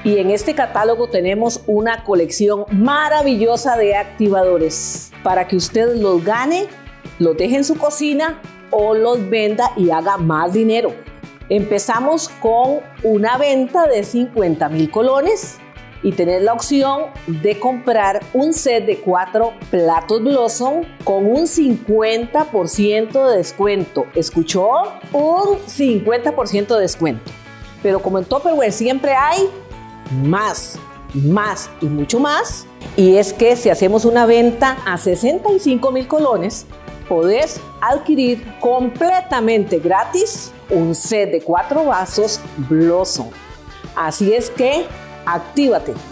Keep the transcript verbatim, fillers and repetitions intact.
Y en este catálogo tenemos una colección maravillosa de activadores para que usted los gane, los deje en su cocina o los venda y haga más dinero. Empezamos con una venta de cincuenta mil colones y tener la opción de comprar un set de cuatro platos Blossom con un cincuenta por ciento de descuento. ¿Escuchó? Un cincuenta por ciento de descuento. Pero como en Tupperware siempre hay más, más y mucho más. Y es que si hacemos una venta a sesenta y cinco mil colones, podés adquirir completamente gratis un set de cuatro vasos Blossom. Así es que actívate.